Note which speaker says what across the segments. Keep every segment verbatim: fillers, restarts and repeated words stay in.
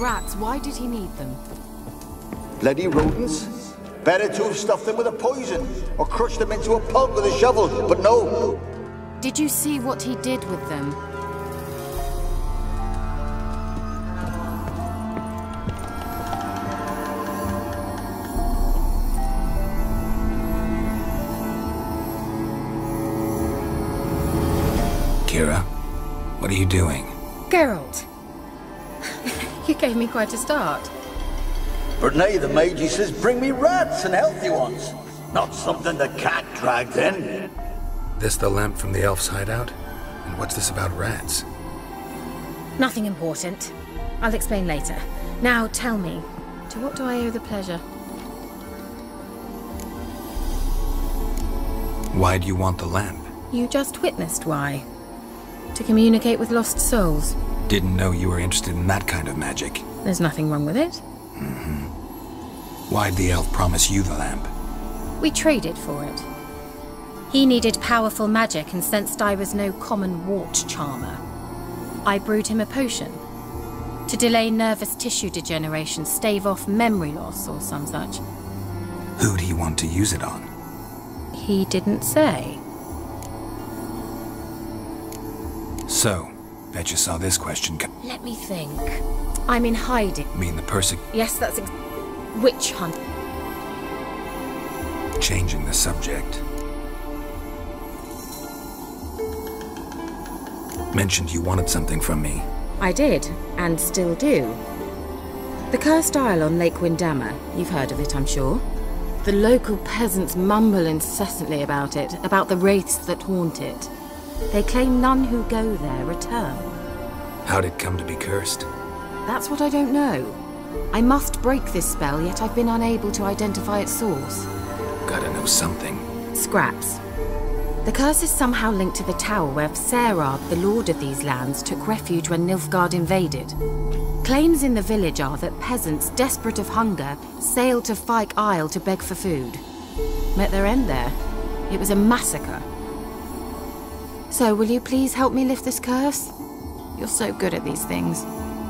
Speaker 1: rats. Why did he need them?
Speaker 2: Bloody rodents. Better to have stuffed them with a poison, or crushed them into a pulp with a shovel, but no.
Speaker 1: Did you see what he did with them?
Speaker 3: Kira, what are you doing?
Speaker 1: Geralt! You gave me quite a start.
Speaker 2: But nay, the mage, he says, bring me rats and healthy ones. Not something the cat dragged in.
Speaker 3: This the lamp from the elf's hideout? And what's this about rats?
Speaker 1: Nothing important. I'll explain later. Now tell me, to what do I owe the pleasure?
Speaker 3: Why do you want the lamp?
Speaker 1: You just witnessed why. To communicate with lost souls.
Speaker 3: Didn't know you were interested in that kind of magic.
Speaker 1: There's nothing wrong with it.
Speaker 3: Mm-hmm. Why'd the elf promise you the lamp?
Speaker 1: We traded for it. He needed powerful magic and sensed I was no common wart charmer. I brewed him a potion. To delay nervous tissue degeneration, stave off memory loss or some such.
Speaker 3: Who'd he want to use it on?
Speaker 1: He didn't say.
Speaker 3: So, bet you saw this question co-
Speaker 1: Let me think. I'm in hiding.
Speaker 3: mean the persec-
Speaker 1: Yes, that's ex- witch hunt.
Speaker 3: Changing the subject. Mentioned you wanted something from me.
Speaker 1: I did, and still do. The cursed isle on Lake Windammer. You've heard of it, I'm sure. The local peasants mumble incessantly about it, about the wraiths that haunt it. They claim none who go there return.
Speaker 3: How'd it come to be cursed?
Speaker 1: That's what I don't know. I must break this spell, yet I've been unable to identify its source.
Speaker 3: Gotta know something.
Speaker 1: Scraps. The curse is somehow linked to the tower where Serab, the lord of these lands, took refuge when Nilfgaard invaded. Claims in the village are that peasants, desperate of hunger, sailed to Fyke Isle to beg for food. Met their end there. It was a massacre. So, will you please help me lift this curse? You're so good at these things.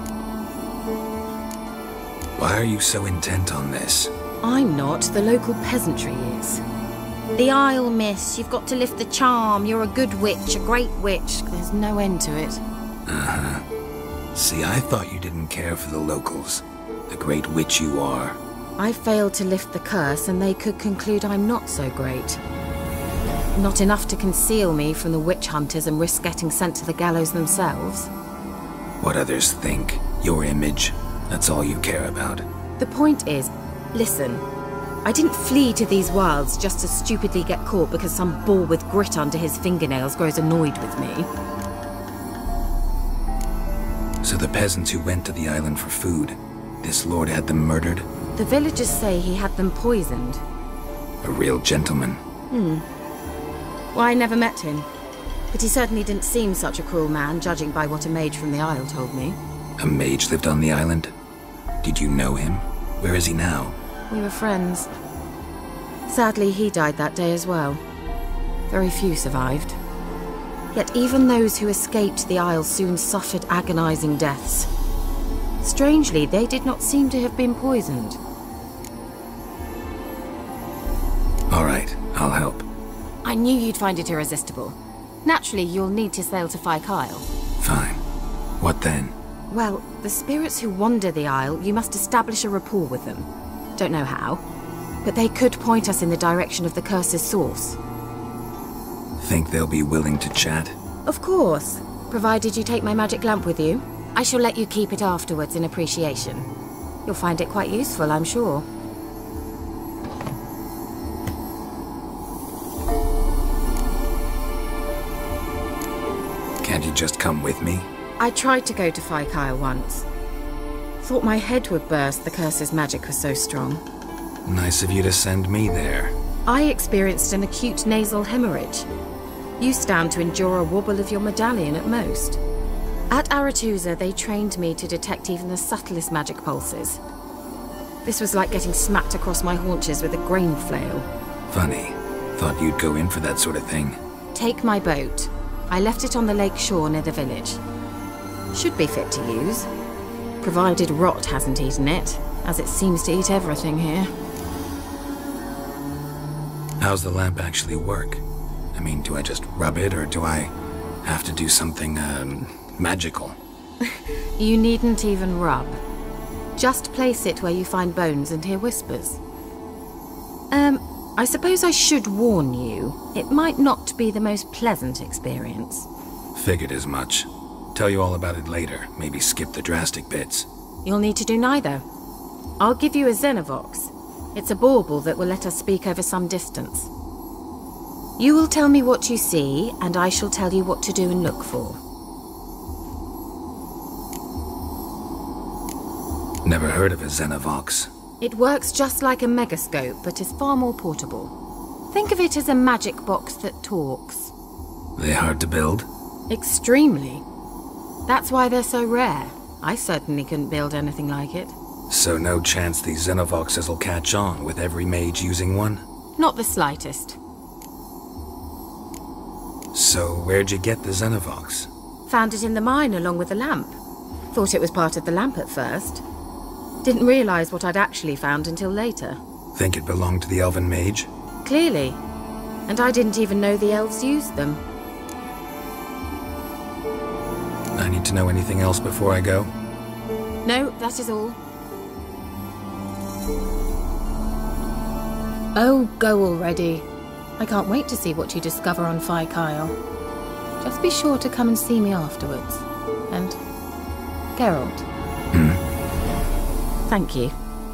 Speaker 3: Why are you so intent on this?
Speaker 1: I'm not, the local peasantry is. The Isle, miss. You've got to lift the charm. You're a good witch, a great witch. There's no end to it.
Speaker 3: Uh-huh. See, I thought you didn't care for the locals. The great witch you are.
Speaker 1: I failed to lift the curse, and they could conclude I'm not so great. Not enough to conceal me from the witch hunters and risk getting sent to the gallows themselves.
Speaker 3: What others think, your image, that's all you care about.
Speaker 1: The point is, listen, I didn't flee to these wilds just to stupidly get caught because some bull with grit under his fingernails grows annoyed with me.
Speaker 3: So the peasants who went to the island for food, this lord had them murdered?
Speaker 1: The villagers say he had them poisoned.
Speaker 3: A real gentleman.
Speaker 1: Hmm. Well, I never met him. But he certainly didn't seem such a cruel man, judging by what a mage from the Isle told me.
Speaker 3: A mage lived on the island? Did you know him? Where is he now?
Speaker 1: We were friends. Sadly, he died that day as well. Very few survived. Yet even those who escaped the Isle soon suffered agonizing deaths. Strangely, they did not seem to have been poisoned.
Speaker 3: All right, I'll help.
Speaker 1: I knew you'd find it irresistible. Naturally, you'll need to sail to Fyke Isle.
Speaker 3: Fine. What then?
Speaker 1: Well, the spirits who wander the Isle, you must establish a rapport with them. Don't know how, but they could point us in the direction of the curse's source.
Speaker 3: Think they'll be willing to chat?
Speaker 1: Of course, provided you take my magic lamp with you. I shall let you keep it afterwards in appreciation. You'll find it quite useful, I'm sure.
Speaker 3: Can't you just come with me?
Speaker 1: I tried to go to Fyke Isle once. Thought my head would burst, the curse's magic was so strong.
Speaker 3: Nice of you to send me there.
Speaker 1: I experienced an acute nasal hemorrhage. You stand to endure a wobble of your medallion at most. At Aretusa, they trained me to detect even the subtlest magic pulses. This was like getting smacked across my haunches with a grain flail.
Speaker 3: Funny. Thought you'd go in for that sort of thing.
Speaker 1: Take my boat. I left it on the lake shore near the village. Should be fit to use. Provided rot hasn't eaten it, as it seems to eat everything here.
Speaker 3: How's the lamp actually work? I mean, do I just rub it, or do I have to do something, um, magical?
Speaker 1: You needn't even rub. Just place it where you find bones and hear whispers. Um, I suppose I should warn you, it might not be the most pleasant experience.
Speaker 3: Figured as much. Tell you all about it later, maybe skip the drastic bits.
Speaker 1: You'll need to do neither. I'll give you a Xenovox. It's a bauble that will let us speak over some distance. You will tell me what you see, and I shall tell you what to do and look for.
Speaker 3: Never heard of a Xenovox.
Speaker 1: It works just like a megascope, but is far more portable. Think of it as a magic box that talks.
Speaker 3: They hard to build?
Speaker 1: Extremely. That's why they're so rare. I certainly couldn't build anything like it.
Speaker 3: So no chance these Xenovoxes will catch on with every mage using one?
Speaker 1: Not the slightest.
Speaker 3: So where'd you get the Xenovox?
Speaker 1: Found it in the mine along with the lamp. Thought it was part of the lamp at first. Didn't realize what I'd actually found until later.
Speaker 3: Think it belonged to the elven mage?
Speaker 1: Clearly. And I didn't even know the elves used them.
Speaker 3: I need to know anything else before I go?
Speaker 1: No, that is all. Oh, go already. I can't wait to see what you discover on Phi Kyle. Just be sure to come and see me afterwards. And... Geralt.
Speaker 3: Hmm?
Speaker 1: Thank you.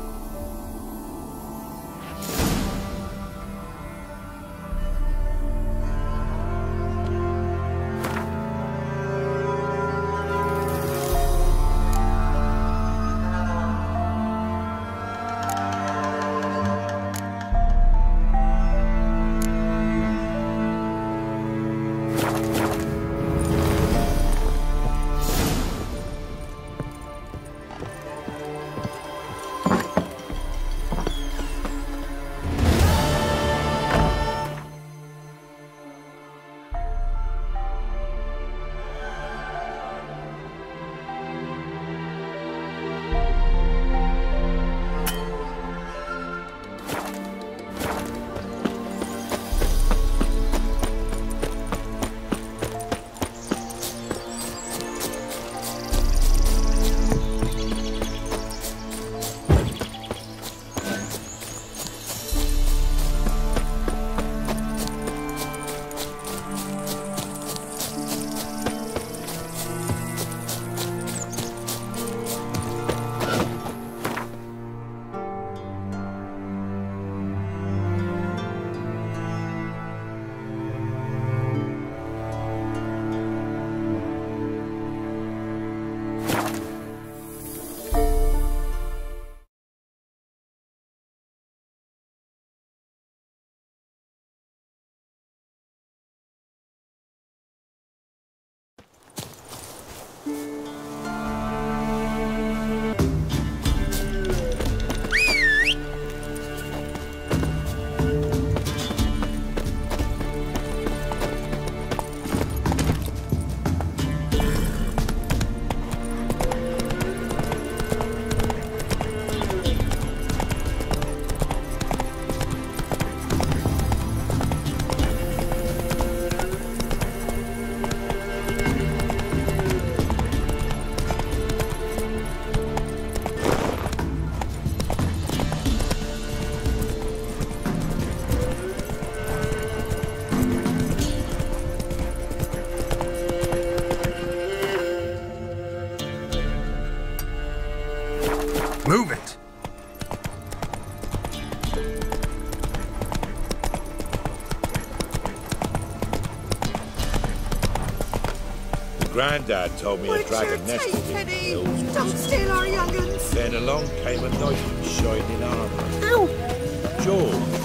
Speaker 3: Move it!
Speaker 4: Grandad told me a dragon nested in the hills.
Speaker 5: Don't steal our young'uns!
Speaker 4: Then along came a knight in shining armour.
Speaker 5: Ow!
Speaker 4: George.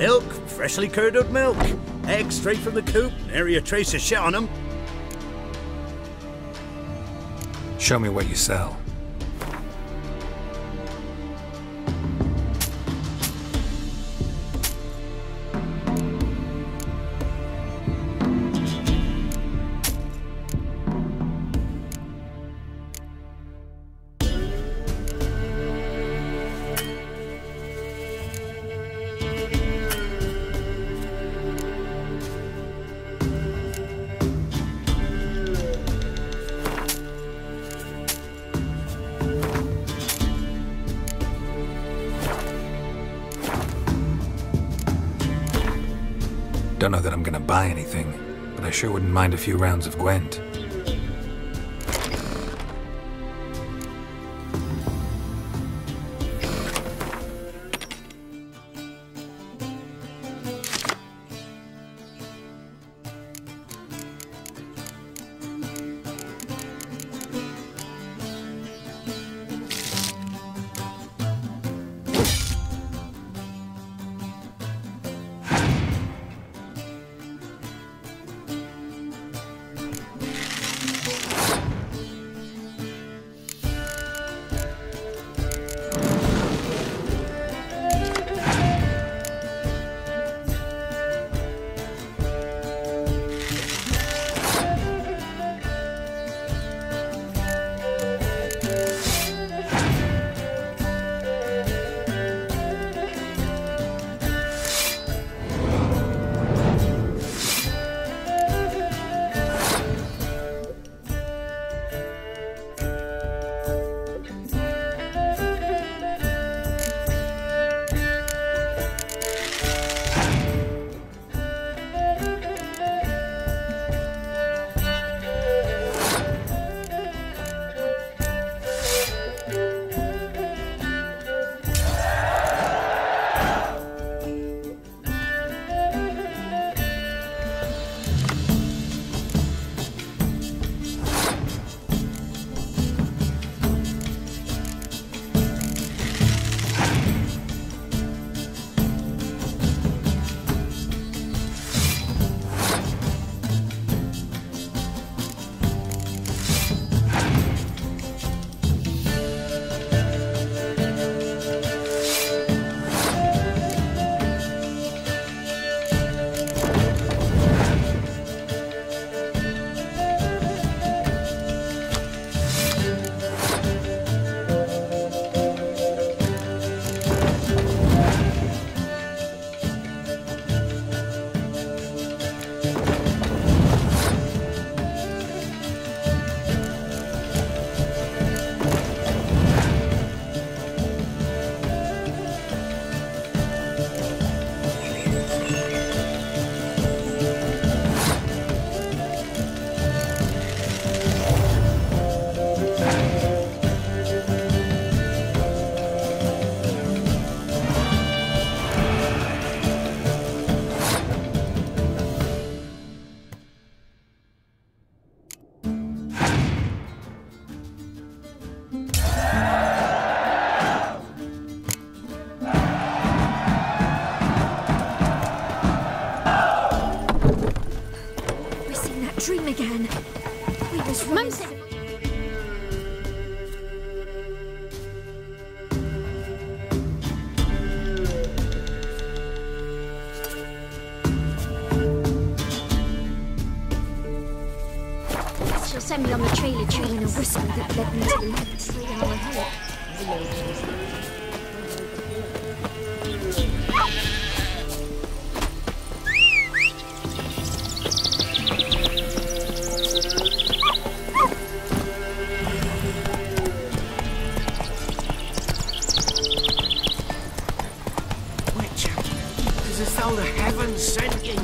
Speaker 6: Milk, freshly curdled milk. Eggs straight from the coop, nary a trace of shit on them.
Speaker 3: Show me what you sell. Don't know that I'm gonna buy anything, but I sure wouldn't mind a few rounds of Gwent.
Speaker 7: Dream again. We was right. She'll send me on the trailer train in a whisper that led me to the next three hour hike.
Speaker 8: The heavens sent you.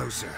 Speaker 3: closer.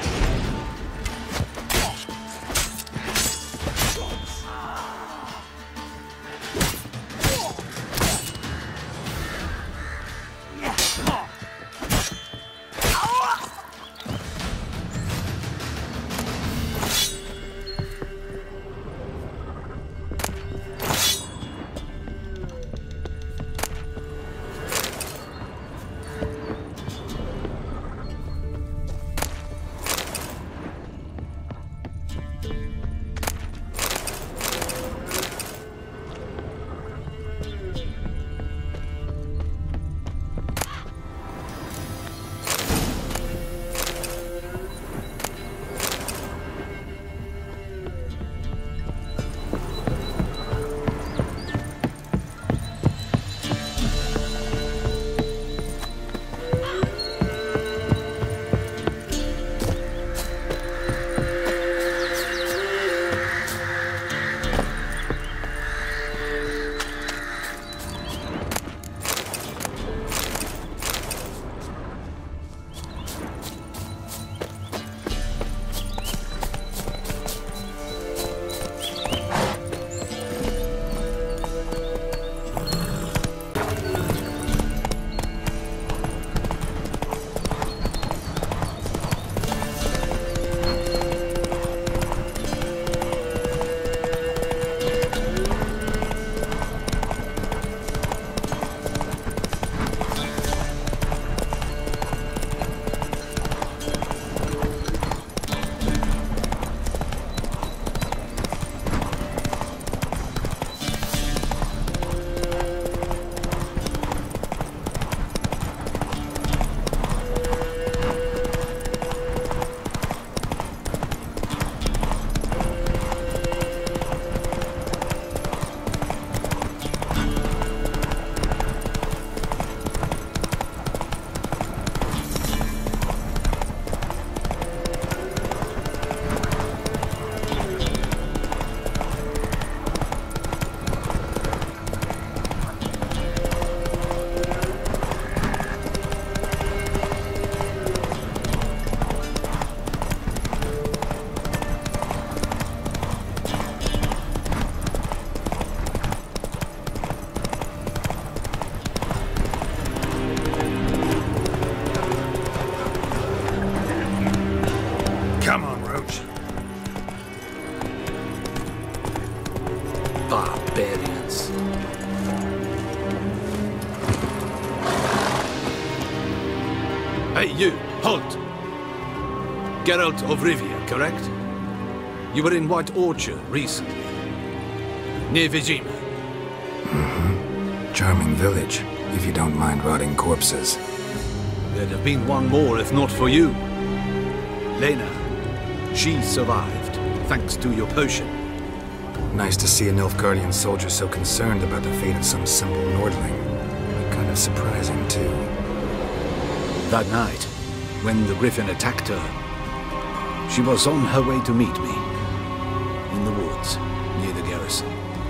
Speaker 6: Barbarians. Hey, you! Halt! Geralt of Rivia, correct? You were in White Orchard recently. Near Vizima.
Speaker 3: Mm-hmm. Charming village, if you don't mind rotting corpses.
Speaker 6: There'd have been one more if not for you. Lena. She survived, thanks to your potion.
Speaker 3: Nice to see a Nilfgaardian soldier so concerned about the fate of some simple Nordling. But kind of surprising, too.
Speaker 6: That night, when the Griffin attacked her, she was on her way to meet me. In the woods, near the garrison.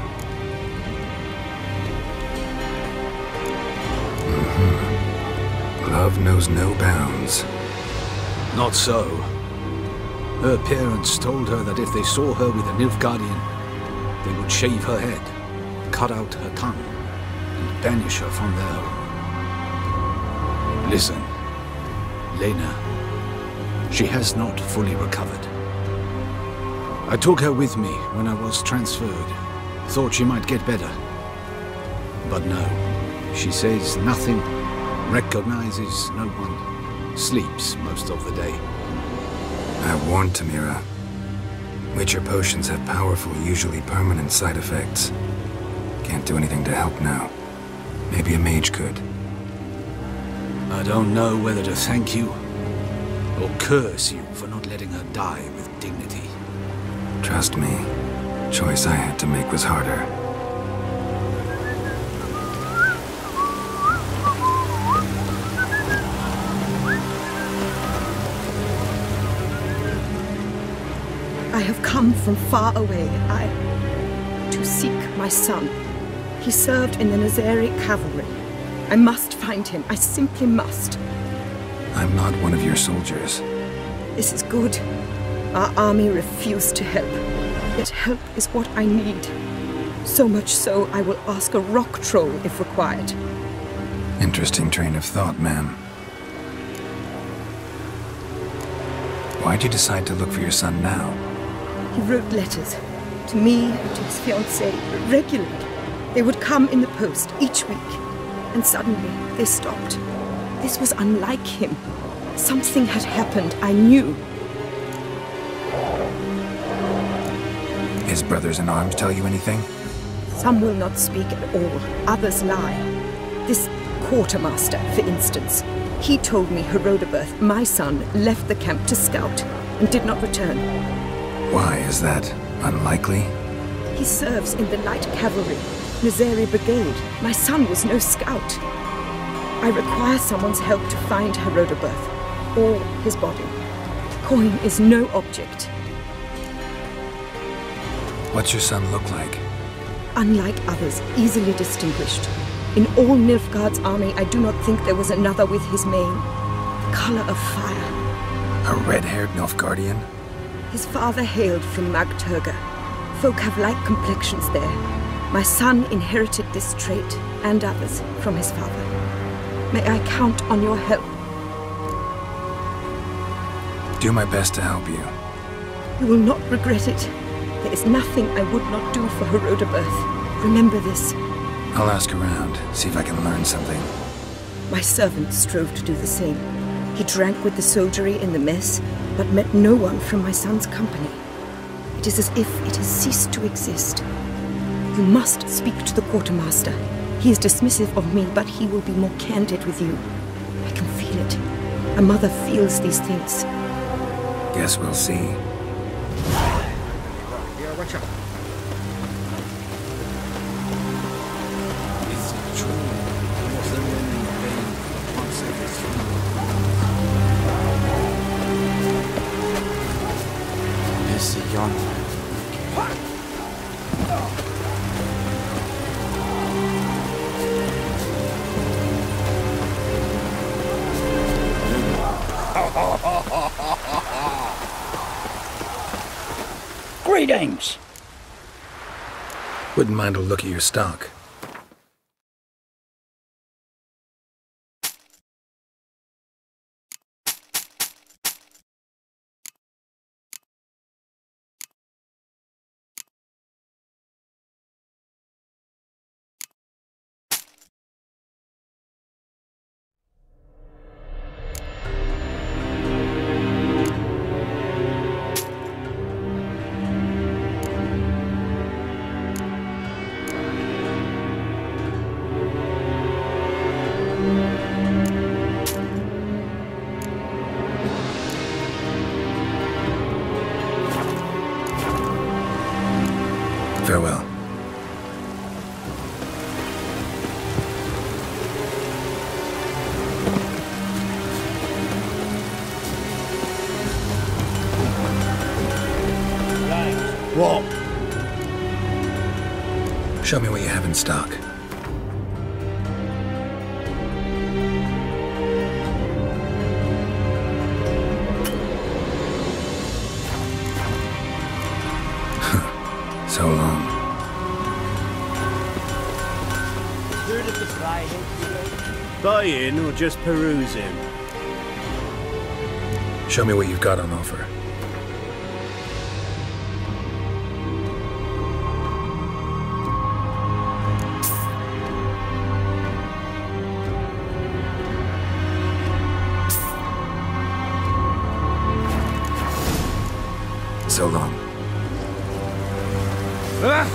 Speaker 3: Mm-hmm. Love knows no bounds.
Speaker 6: Not so. Her parents told her that if they saw her with a Nilfgaardian, they would shave her head, cut out her tongue, and banish her from their home. Listen, Lena, she has not fully recovered. I took her with me when I was transferred. Thought she might get better. But no, she says nothing, recognizes no one, sleeps most of the day.
Speaker 3: I warned Tamira. Witcher potions have powerful, usually permanent side effects. Can't do anything to help now. Maybe a mage could.
Speaker 6: I don't know whether to thank you or curse you for not letting her die with dignity.
Speaker 3: Trust me, the choice I had to make was harder.
Speaker 5: I have come from far away, I... to seek my son. He served in the Nazaric cavalry. I must find him. I simply must.
Speaker 3: I'm not one of your soldiers.
Speaker 5: This is good. Our army refused to help. Yet help is what I need. So much so, I will ask a rock troll if required.
Speaker 3: Interesting train of thought, ma'am. Why'd you decide to look for your son now?
Speaker 5: He wrote letters. To me and to his fiancée, regularly. They would come in the post each week. And suddenly, they stopped. This was unlike him. Something had happened, I knew.
Speaker 3: His brothers in arms tell you anything?
Speaker 5: Some will not speak at all, others lie. This quartermaster, for instance, he told me Herodoberth, my son, left the camp to scout and did not return.
Speaker 3: Why is that unlikely?
Speaker 5: He serves in the light cavalry, Nazari Brigade. My son was no scout. I require someone's help to find Herodoberth, or his body. Coin is no object.
Speaker 3: What's your son look like?
Speaker 5: Unlike others, easily distinguished. In all Nilfgaard's army, I do not think there was another with his mane. The color of fire.
Speaker 3: A red-haired Nilfgaardian?
Speaker 5: His father hailed from Magturga. Folk have light complexions there. My son inherited this trait, and others, from his father. May I count on your help?
Speaker 3: Do my best to help you.
Speaker 5: You will not regret it. There is nothing I would not do for Herodoberth. Remember this.
Speaker 3: I'll ask around, see if I can learn something.
Speaker 5: My servant strove to do the same. He drank with the soldiery in the mess, but met no one from my son's company. It is as if it has ceased to exist. You must speak to the quartermaster. He is dismissive of me, but he will be more candid with you. I can feel it. A mother feels these things.
Speaker 3: Guess we'll see.
Speaker 8: Watch out.
Speaker 6: Is it true? Was the remaining pain once every three? Is it young?
Speaker 8: Greetings!
Speaker 3: Wouldn't mind a look at your stock. Farewell.
Speaker 8: What?
Speaker 3: Show me what you have in stock. So long.
Speaker 9: Buying or just perusing?
Speaker 3: Show me what you've got on offer. So long.
Speaker 9: Ah!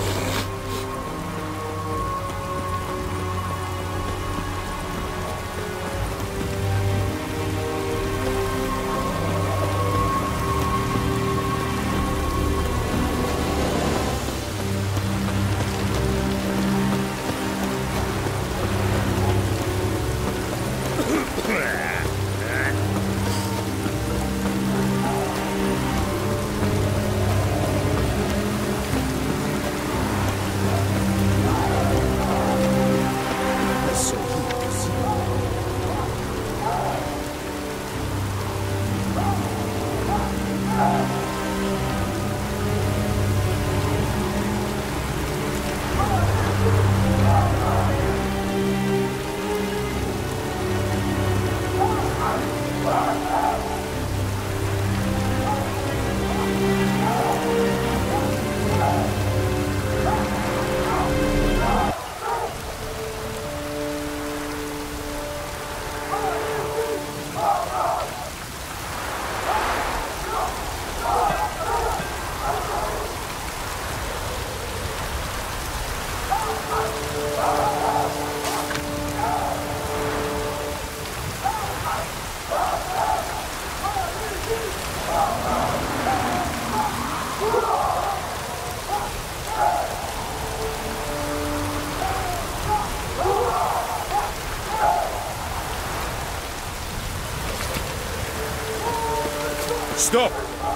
Speaker 10: Stop!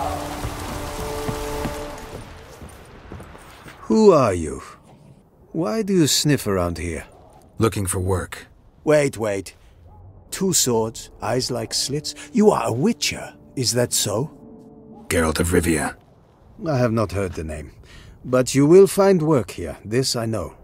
Speaker 11: Who are you? Why do you sniff around here?
Speaker 3: Looking for work.
Speaker 11: Wait, wait. Two swords, eyes like slits. You are a witcher, is that so?
Speaker 3: Geralt of Rivia.
Speaker 11: I have not heard the name. But you will find work here, this I know.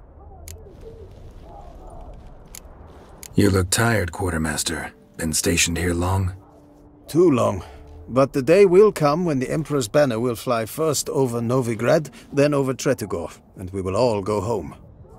Speaker 3: You look tired, Quartermaster. Been stationed here long?
Speaker 11: Too long. But the day will come when the Emperor's banner will fly first over Novigrad, then over Tretigor, and we will all go home.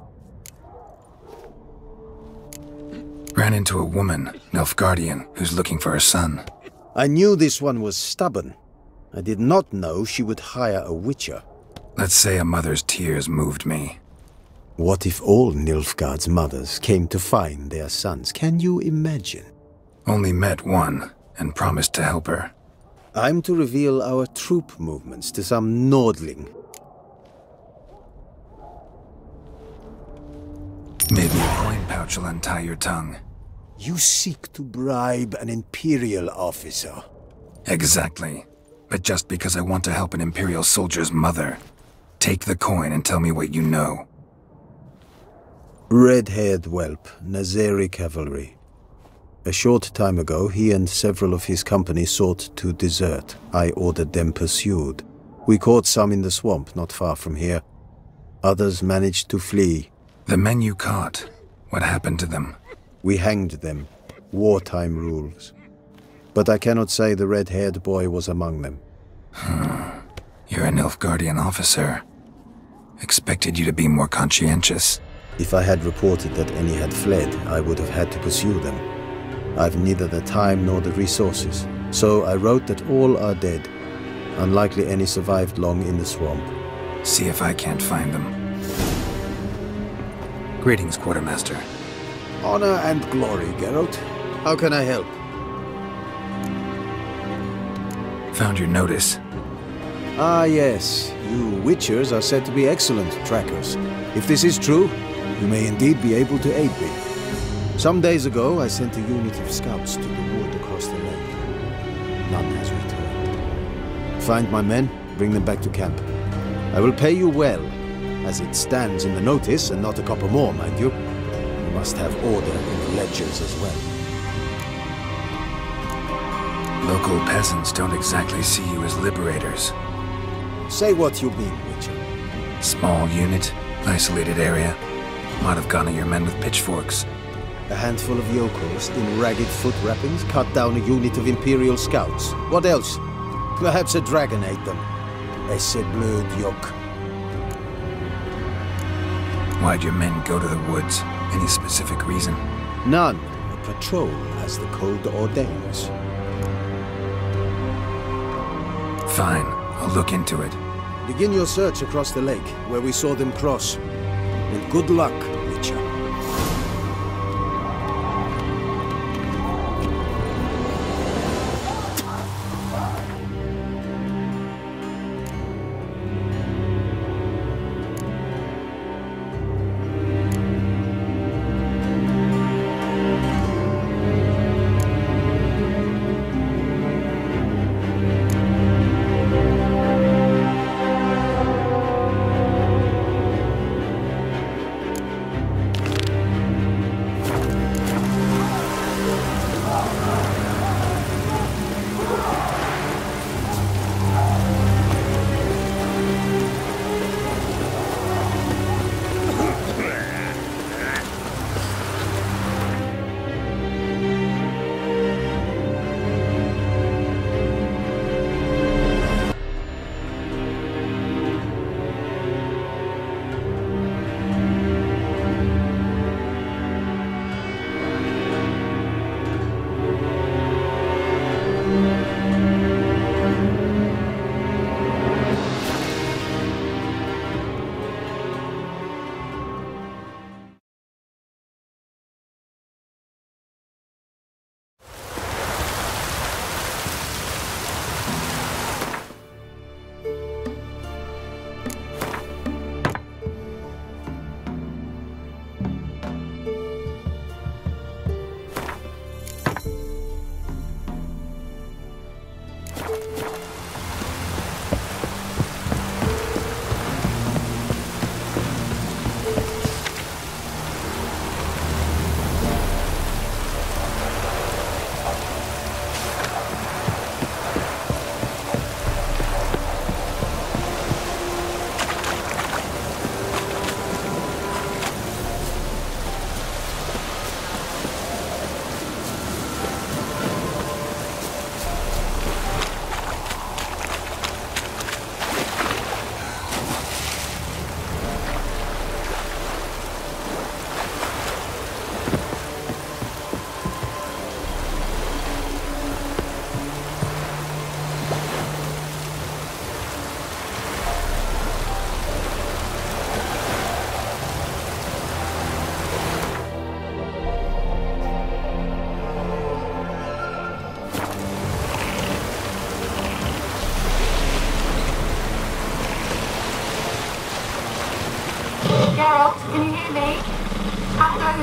Speaker 3: Ran into a woman, Nilfgaardian, who's looking for her son.
Speaker 11: I knew this one was stubborn. I did not know she would hire a witcher.
Speaker 3: Let's say a mother's tears moved me.
Speaker 11: What if all Nilfgaard's mothers came to find their sons? Can you imagine?
Speaker 3: Only met one, and promised to help her.
Speaker 11: I'm to reveal our troop movements to some Nordling.
Speaker 3: Maybe a coin pouch will untie your tongue.
Speaker 11: You seek to bribe an Imperial officer.
Speaker 3: Exactly. But just because I want to help an Imperial soldier's mother. Take the coin and tell me what you know.
Speaker 11: Red-haired whelp, Nazeri cavalry. A short time ago, he and several of his company sought to desert. I ordered them pursued. We caught some in the swamp, not far from here. Others managed to flee.
Speaker 3: The men you caught, what happened to them?
Speaker 11: We hanged them. Wartime rules. But I cannot say the red-haired boy was among them.
Speaker 3: Hmm. You're a Nilfgaardian officer. Expected you to be more conscientious.
Speaker 11: If I had reported that any had fled, I would have had to pursue them. I've neither the time nor the resources, so I wrote that all are dead. Unlikely any survived long in the swamp.
Speaker 3: See if I can't find them. Greetings, Quartermaster.
Speaker 11: Honor and glory, Geralt. How can I help?
Speaker 3: Found your notice.
Speaker 11: Ah, yes. You Witchers are said to be excellent trackers. If this is true, you may indeed be able to aid me. Some days ago, I sent a unit of scouts to the wood across the lake. None has returned. Find my men, bring them back to camp. I will pay you well, as it stands in the notice, and not a copper more, mind you. You must have order in the ledgers as well.
Speaker 3: Local peasants don't exactly see you as liberators.
Speaker 11: Say what you mean, Witcher.
Speaker 3: Small unit, isolated area. Might have gone at your men with pitchforks.
Speaker 11: A handful of yokels in ragged foot wrappings cut down a unit of Imperial scouts. What else? Perhaps a dragon ate them. Esse bleu yoke.
Speaker 3: Why'd your men go to the woods? Any specific reason?
Speaker 11: None. A patrol, as the code ordains.
Speaker 3: Fine. I'll look into it.
Speaker 11: Begin your search across the lake, where we saw them cross. And good luck, Witcher.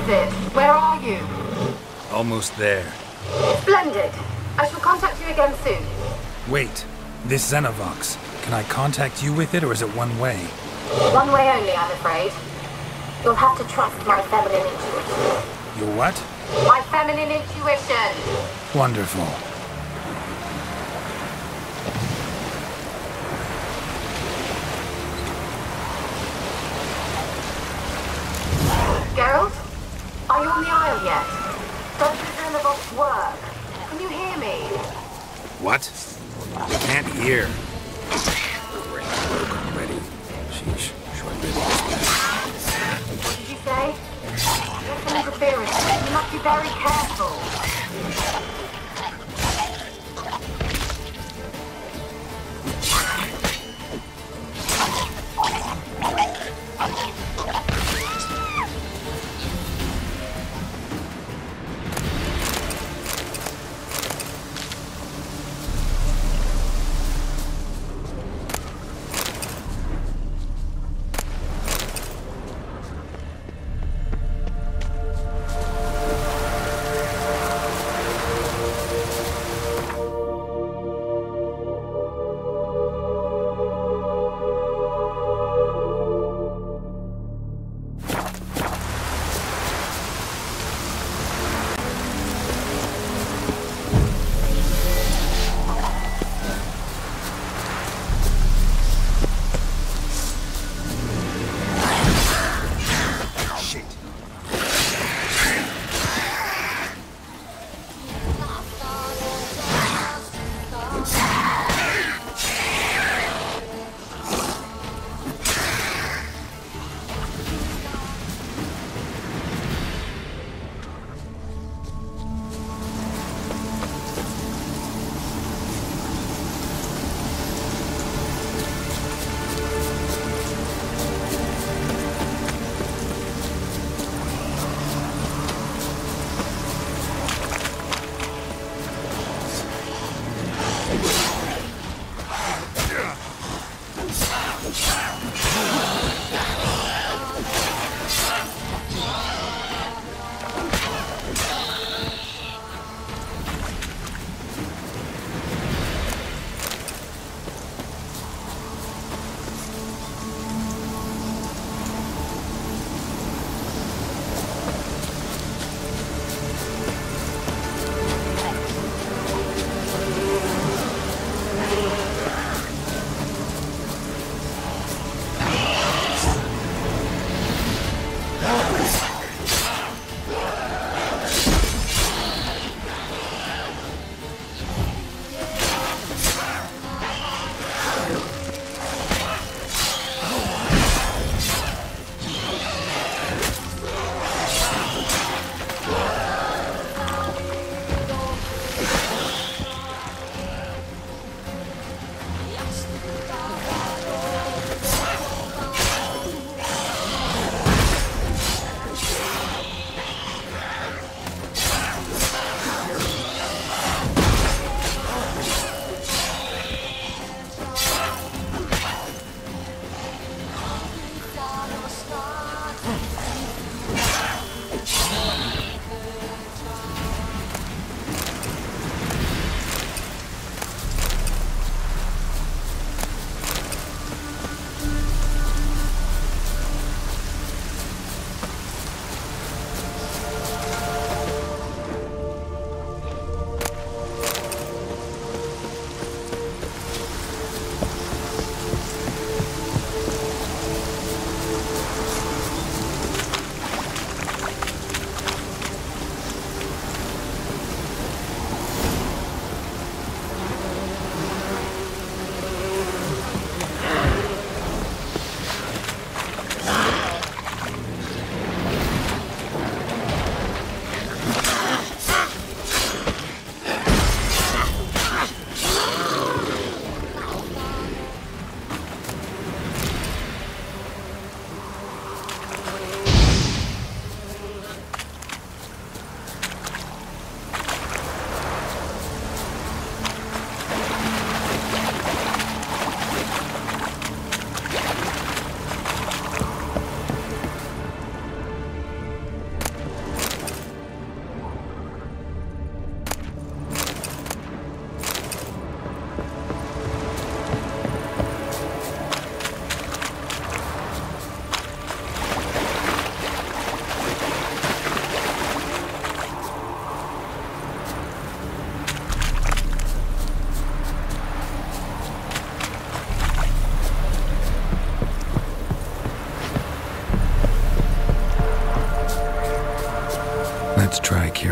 Speaker 1: it? Where are you?
Speaker 3: Almost there.
Speaker 1: Splendid. I shall contact you again soon.
Speaker 3: Wait. This Xenovox. Can I contact you with it, or is it one way?
Speaker 1: One way only, I'm afraid. You'll have to trust my feminine intuition.
Speaker 3: Your what?
Speaker 1: My feminine intuition.
Speaker 3: Wonderful.
Speaker 1: Geralt? Are you on the Isle yet? Does the Xenovox work? Can you hear me?
Speaker 3: What? I can't hear. Great, broke already. Sheesh, short-lived.
Speaker 1: What did you say? There's some interference. You must be very careful.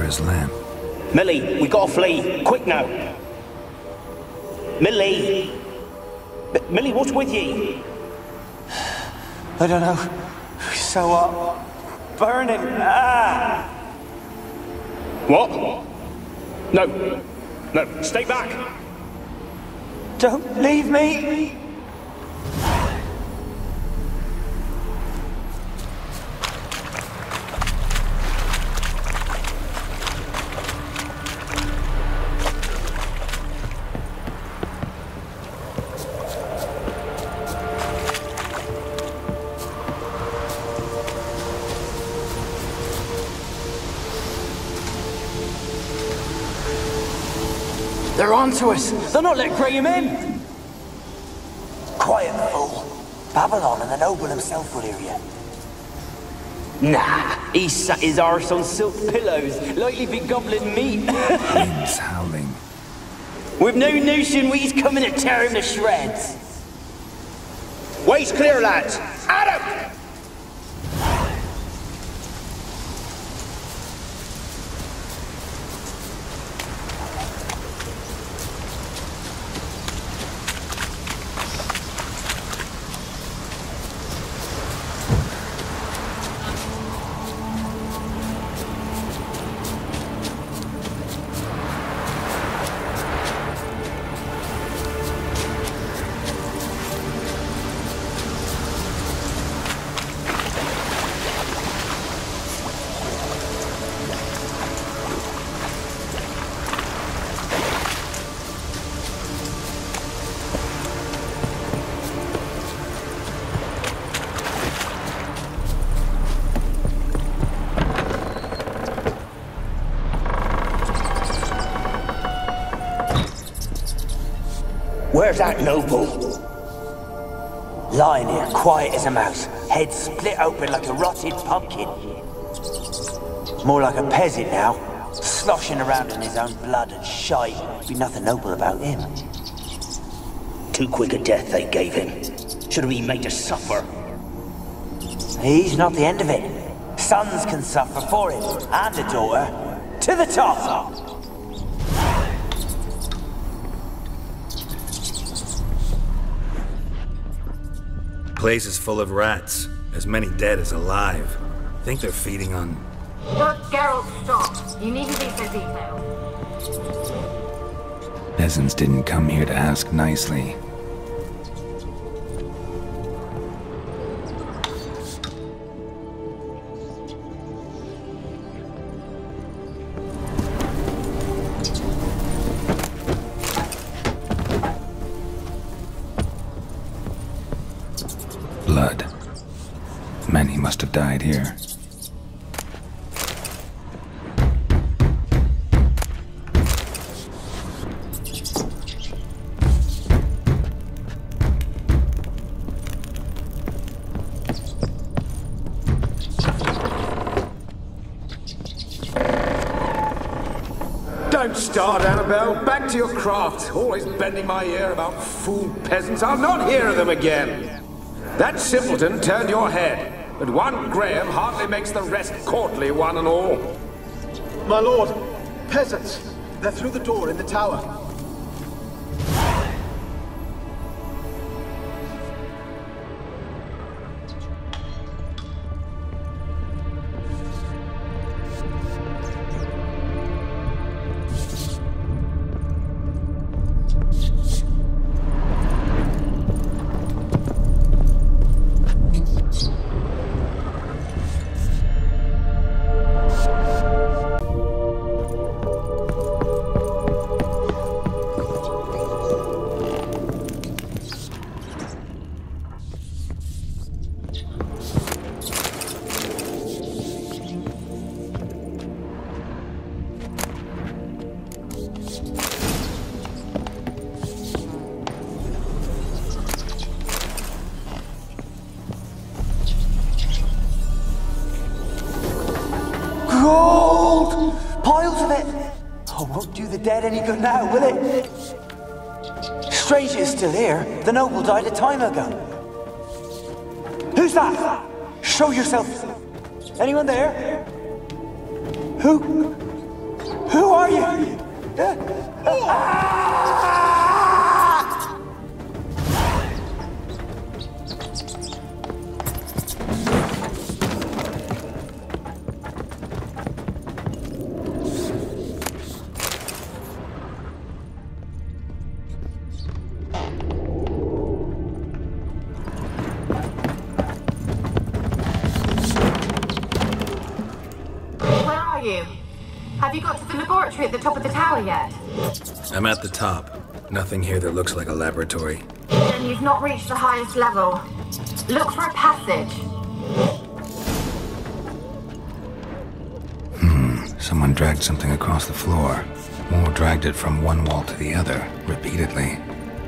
Speaker 3: his lamp.
Speaker 10: Millie, we gotta flee. Quick now. Millie! M Millie, what's with ye?
Speaker 12: I don't know. So what? Burning. Ah!
Speaker 10: What? No. No, stay back.
Speaker 12: Don't leave me.
Speaker 10: They're onto us. They'll not let Graham in.
Speaker 12: Quiet, fool. Babylon and the noble himself will hear you.
Speaker 10: Nah, he sat his arse on silk pillows, likely be gobbling meat.
Speaker 3: Winds howling.
Speaker 10: We've no notion we's coming to tear him to shreds.
Speaker 2: Way's clear, lads. Adam!
Speaker 12: Where's that noble? Lying here, quiet as a mouse, head split open like a rotted pumpkin. More like a peasant now, sloshing around in his own blood and shite. Be nothing noble about him.
Speaker 10: Too quick a death they gave him. Should have been made to suffer.
Speaker 12: He's not the end of it. Sons can suffer for him, and a daughter. To the top!
Speaker 3: Place is full of rats. As many dead as alive. Think they're feeding on...
Speaker 1: Look, Geralt, stop. You needn't be so detailed.
Speaker 3: Peasants didn't come here to ask nicely. Blood. Many must have died here.
Speaker 13: Don't start, Annabelle. Back to your craft. Always bending my ear about fool peasants. I'll not hear of them again. That simpleton turned your head, but one Graham hardly makes the rest courtly, one and all.
Speaker 14: My lord, peasants. They're through the door in the tower.
Speaker 12: Gold! Piles of it! Oh, won't do the dead any good now, will it? Strange it's still here. The noble died a time ago. Who's that? Show yourself. Anyone there? Who? Who are you?
Speaker 1: Have you got to the laboratory at the top of the tower yet?
Speaker 3: I'm at the top. Nothing here that looks like a laboratory.
Speaker 1: Then you've not reached the highest level. Look for a passage.
Speaker 3: Hmm. Someone dragged something across the floor. Or dragged it from one wall to the other, repeatedly.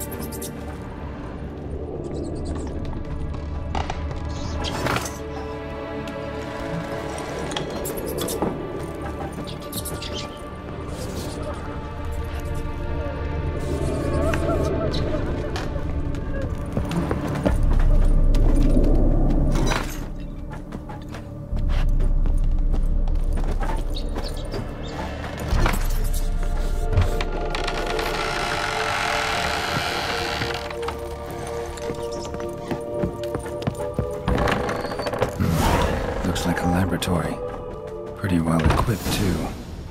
Speaker 3: Pretty well equipped, too.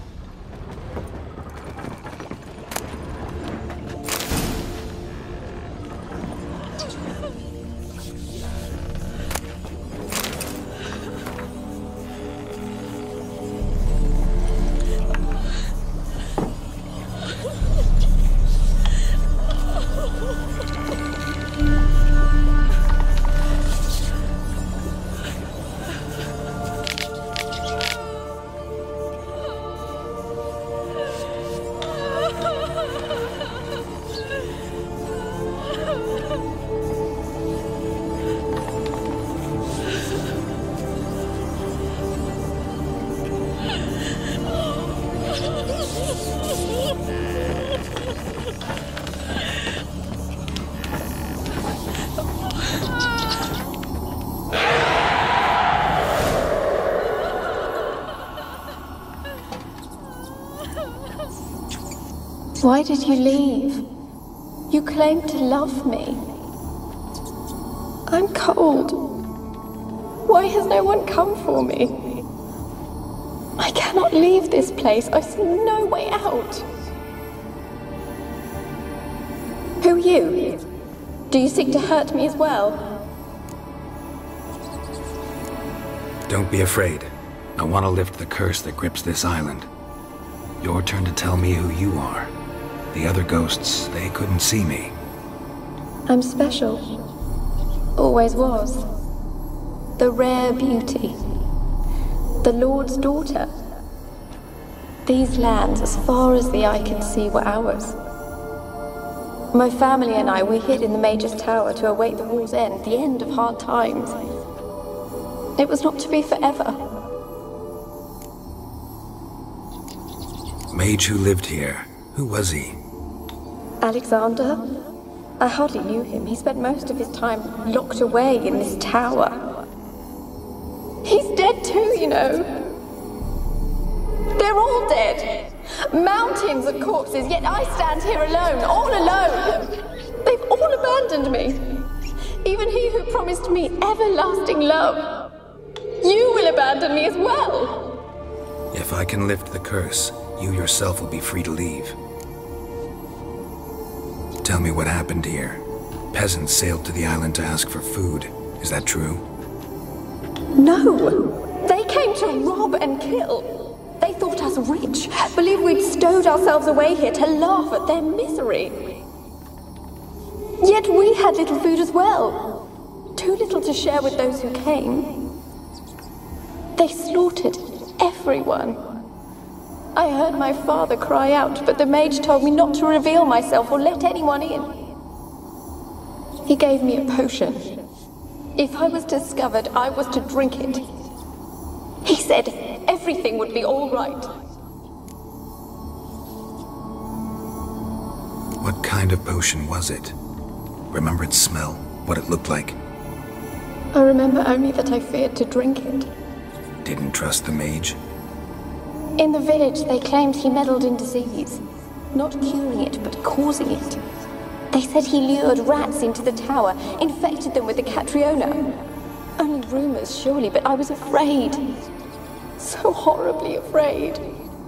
Speaker 15: Why did you leave? You claimed to love me. I'm cold. Why has no one come for me? I cannot leave this place. I see no way out. Who are you? Do you seek to hurt me as well?
Speaker 3: Don't be afraid. I want to lift the curse that grips this island. Your turn to tell me who you are. The other ghosts, they couldn't see me.
Speaker 15: I'm special. Always was. The rare beauty. The Lord's daughter. These lands, as far as the eye can see, were ours. My family and I, we hid in the Mage's Tower to await the war's end, the end of hard times. It was not to be forever.
Speaker 3: Mage who lived here. Who was he?
Speaker 15: Alexander? I hardly knew him. He spent most of his time locked away in this tower. He's dead too, you know. They're all dead. Mountains of corpses, yet I stand here alone, all alone. They've all abandoned me. Even he who promised me everlasting love. You will abandon me as well.
Speaker 3: If I can lift the curse, you yourself will be free to leave. Tell me what happened here. Peasants sailed to the island to ask for food. Is that true?
Speaker 15: No! They came to rob and kill. They thought us rich, believed we'd stowed ourselves away here to laugh at their misery. Yet we had little food as well. Too little to share with those who came. They slaughtered everyone. I heard my father cry out, but the mage told me not to reveal myself or let anyone in. He gave me a potion. If I was discovered, I was to drink it. He said everything would be all right.
Speaker 3: What kind of potion was it? Remember its smell? What it looked like?
Speaker 15: I remember only that I feared to drink it.
Speaker 3: Didn't trust the mage?
Speaker 15: In the village, they claimed he meddled in disease. Not curing it, but causing it. They said he lured rats into the tower, infected them with the Catriona. Only rumors, surely, but I was afraid. So horribly afraid.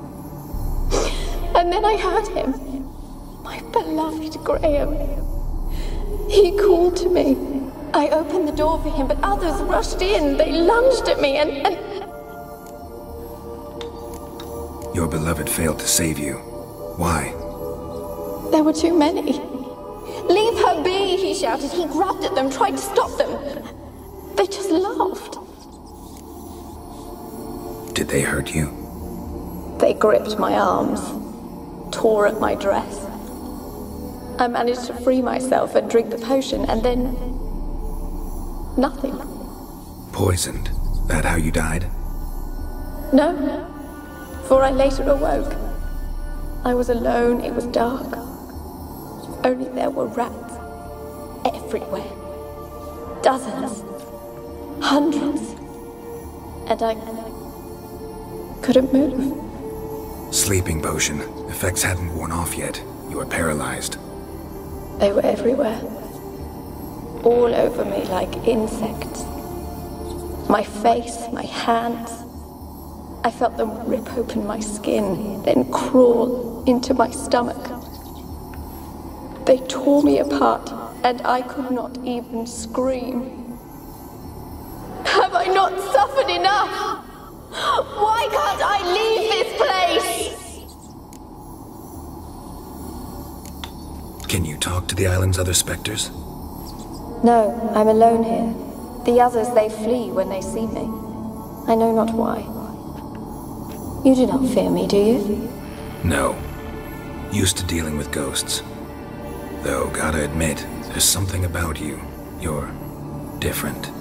Speaker 15: And then I heard him. My beloved Graham. He called to me. I opened the door for him, but others rushed in. They lunged at me and... and...
Speaker 3: Your beloved failed to save you. Why?
Speaker 15: There were too many. Leave her be, he shouted. He grabbed at them, tried to stop them. They just laughed.
Speaker 3: Did they hurt you?
Speaker 15: They gripped my arms, tore at my dress. I managed to free myself and drink the potion, and then... nothing.
Speaker 3: Poisoned? That how you died?
Speaker 15: No, for I later awoke. I was alone, it was dark. Only there were rats. Everywhere. Dozens. Hundreds. And I... couldn't move.
Speaker 3: Sleeping potion. Effects hadn't worn off yet. You were paralyzed.
Speaker 15: They were everywhere. All over me like insects. My face, my hands. I felt them rip open my skin, then crawl into my stomach. They tore me apart, and I could not even scream. Have I not suffered enough? Why can't I leave this place?
Speaker 3: Can you talk to the island's other specters?
Speaker 15: No, I'm alone here. The others, they flee when they see me. I know not why. You do not fear me, do you?
Speaker 3: No. Used to dealing with ghosts. Though, gotta admit, there's something about you. You're different.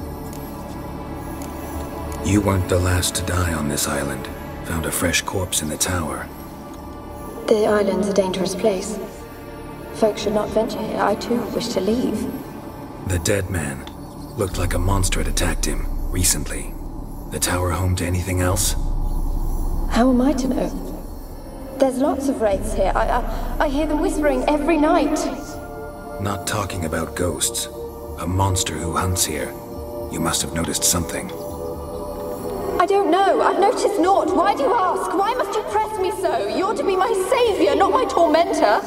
Speaker 3: You weren't the last to die on this island. Found a fresh corpse in the tower.
Speaker 15: The island's a dangerous place. Folks should not venture here. I too wish to leave.
Speaker 3: The dead man. Looked like a monster had attacked him, recently. The tower home to anything else?
Speaker 15: How am I to know? There's lots of wraiths here. I, I, I hear them whispering every night.
Speaker 3: Not talking about ghosts. A monster who hunts here. You must have noticed something.
Speaker 15: I don't know. I've noticed naught. Why do you ask? Why must you press me so? You're to be my savior, not my tormentor.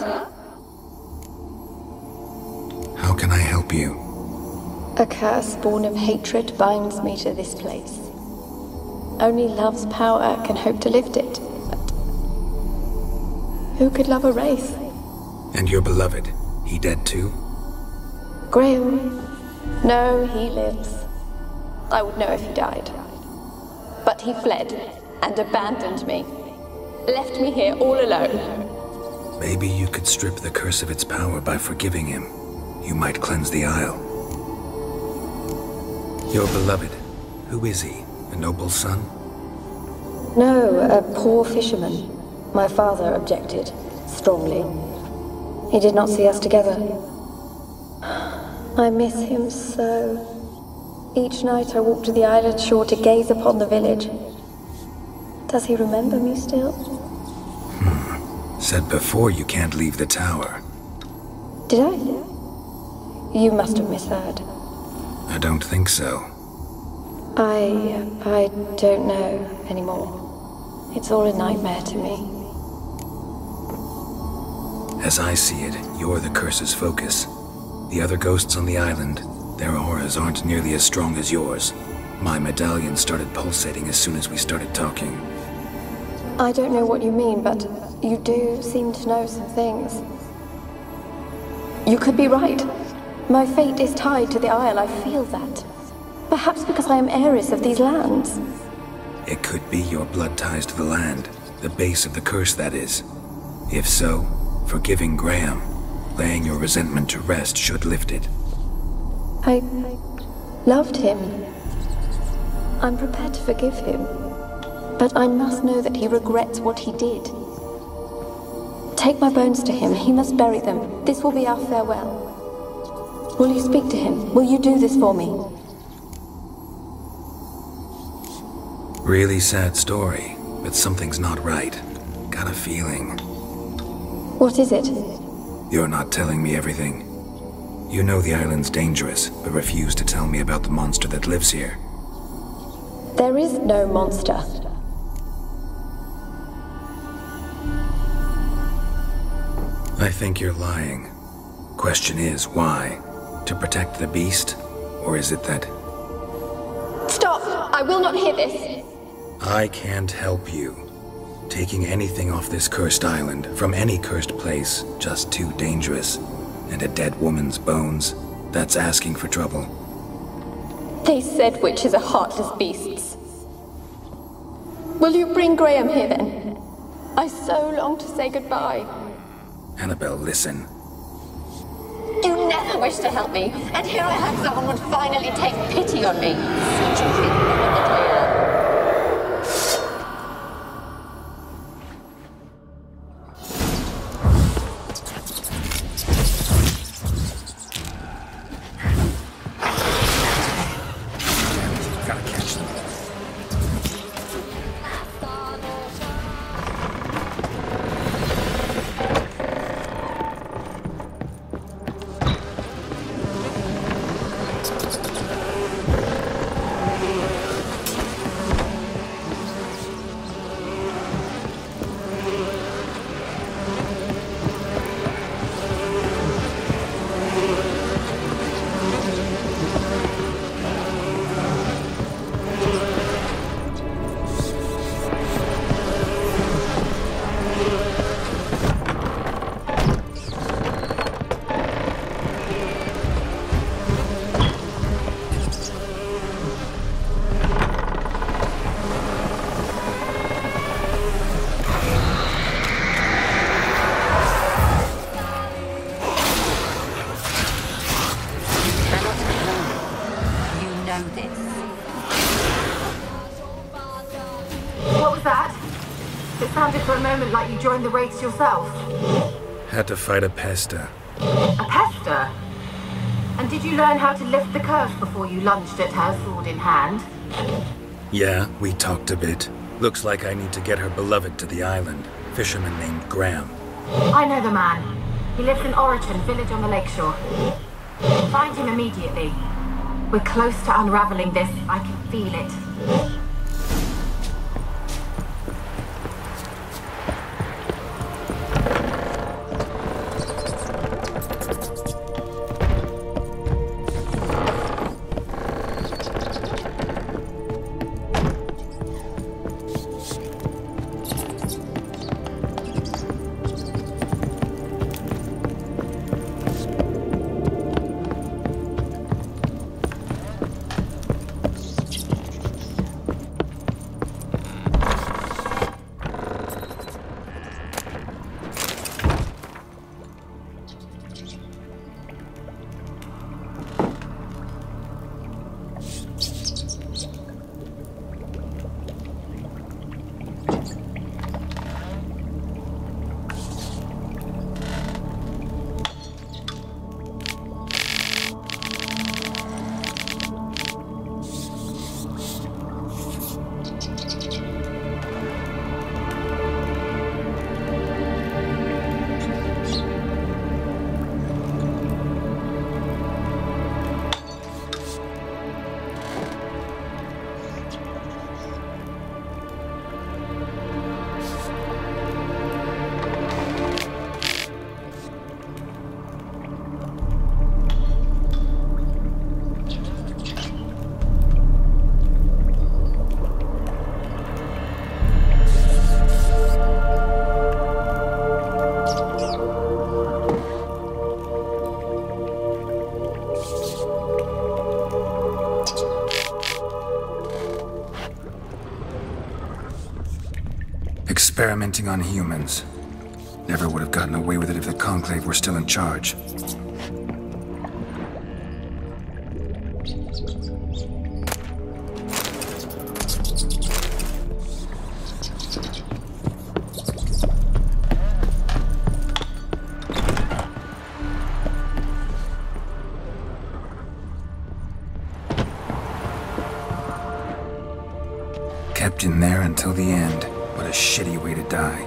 Speaker 3: How can I help you?
Speaker 15: A curse born of hatred binds me to this place. Only love's power can hope to lift it. But who could love a wraith?
Speaker 3: And your beloved, he dead too?
Speaker 15: Graham? No, he lives. I would know if he died. But he fled and abandoned me. Left me here all alone.
Speaker 3: Maybe you could strip the curse of its power by forgiving him. You might cleanse the isle. Your beloved, who is he? A noble son?
Speaker 15: No, a poor fisherman. My father objected, strongly. He did not see us together. I miss him so. Each night I walk to the island shore to gaze upon the village. Does he remember me still?
Speaker 3: Hmm. Said before you can't leave the tower.
Speaker 15: Did I? You must have misheard.
Speaker 3: I don't think so.
Speaker 15: I... I don't know anymore. It's all a nightmare to me.
Speaker 3: As I see it, you're the curse's focus. The other ghosts on the island, their auras aren't nearly as strong as yours. My medallion started pulsating as soon as we started talking.
Speaker 15: I don't know what you mean, but you do seem to know some things. You could be right. My fate is tied to the Isle, I feel that. Perhaps because I am heiress of these lands.
Speaker 3: It could be your blood ties to the land, the base of the curse, that is. If so, forgiving Graham, laying your resentment to rest should lift it.
Speaker 15: I loved him. I'm prepared to forgive him. But I must know that he regrets what he did. Take my bones to him. He must bury them. This will be our farewell. Will you speak to him? Will you do this for me?
Speaker 3: Really sad story. but something's not right. Got a feeling.
Speaker 15: What is it?
Speaker 3: You're not telling me everything. You know the island's dangerous, but refuse to tell me about the monster that lives here.
Speaker 15: There is no monster.
Speaker 3: I think you're lying. Question is, why? To protect the beast? Or is it that...
Speaker 15: Stop! I will not hear this!
Speaker 3: I can't help you. Taking anything off this cursed island, from any cursed place, just too dangerous. And a dead woman's bones, that's asking for trouble.
Speaker 15: They said witches are heartless beasts. Will you bring Graham here then? I so long to say goodbye.
Speaker 3: Annabelle, listen.
Speaker 15: You never wished to help me, and here I have someone would finally take pity on me. Such a thing that I am.
Speaker 1: Like you joined the raids yourself?
Speaker 3: Had to fight a pester.
Speaker 1: A pester? And did you learn how to lift the curse before you lunged at her, sword in hand?
Speaker 3: Yeah, we talked a bit. Looks like I need to get her beloved to the island. Fisherman named Graham.
Speaker 1: I know the man. He lives in Oriton, village on the lakeshore. Find him immediately. We're close to unraveling this. I can feel it.
Speaker 3: Experimenting on humans. Never would have gotten away with it if the Conclave were still in charge. Kept in there until the end. What a shitty way to die.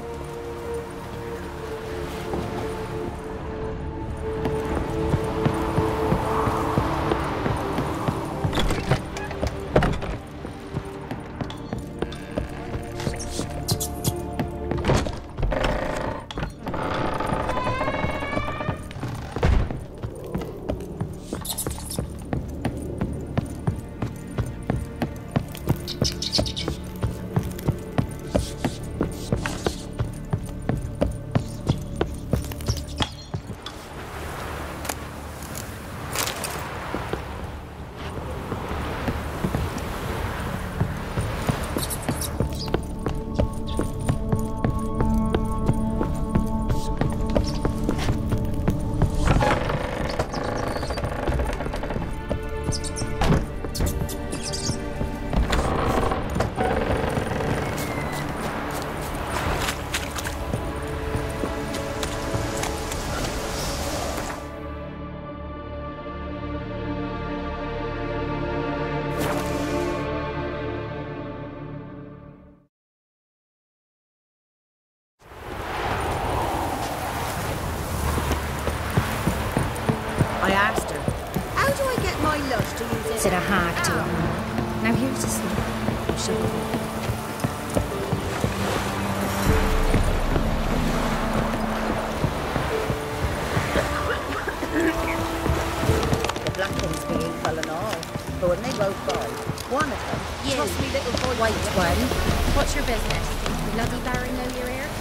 Speaker 16: I asked her, how do I get my lush to use it?
Speaker 7: Said I had to. Now here's a slip. I'll show you.
Speaker 16: The black ones be equal and all. But when they rode by, one of them
Speaker 7: You.
Speaker 16: tossed me little boy.
Speaker 7: White one. What's your business? Bloody Baron know you're here?